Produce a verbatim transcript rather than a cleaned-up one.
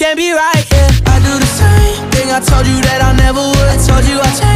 can't be right, yeah. I do the same thing I told you that I never would. I told you I changed